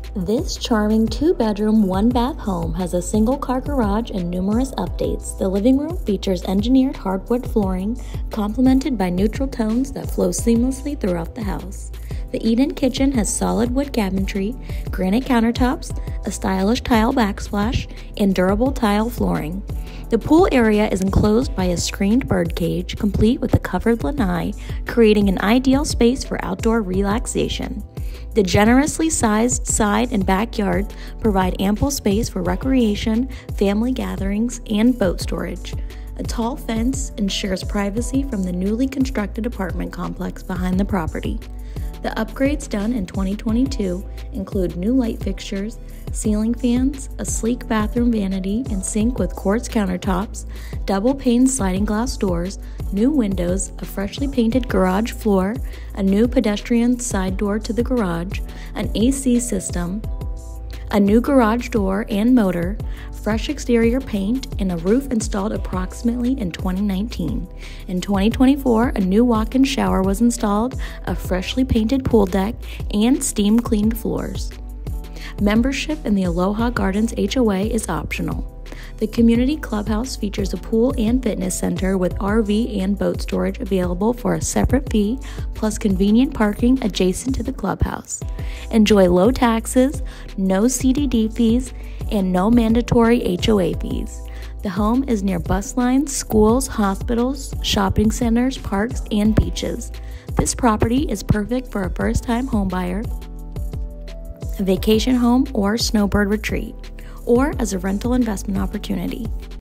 This charming 2-bedroom, 1-bath home has a single-car garage and numerous updates. The living room features engineered hardwood flooring, complemented by neutral tones that flow seamlessly throughout the house. The eat-in kitchen has solid wood cabinetry, granite countertops, a stylish tile backsplash, and durable tile flooring. The pool area is enclosed by a screened bird cage, complete with a covered lanai, creating an ideal space for outdoor relaxation. The generously sized side and backyard provide ample space for recreation, family gatherings, and boat storage. A tall fence ensures privacy from the newly constructed apartment complex behind the property. The upgrades done in 2022 include new light fixtures, ceiling fans, a sleek bathroom vanity and sink with quartz countertops, double-pane sliding glass doors, new windows, a freshly painted garage floor, a new pedestrian side door to the garage, an AC system, a new garage door and motor, fresh exterior paint, and a roof installed approximately in 2019. In 2024, a new walk-in shower was installed, a freshly painted pool deck, and steam-cleaned floors. Membership in the Aloha Gardens HOA is optional. The community clubhouse features a pool and fitness center with RV and boat storage available for a separate fee, plus convenient parking adjacent to the clubhouse. Enjoy low taxes, no CDD fees, and no mandatory HOA fees. The home is near bus lines, schools, hospitals, shopping centers, parks, and beaches. This property is perfect for a first-time homebuyer, a vacation home, or snowbird retreat, or as a rental investment opportunity.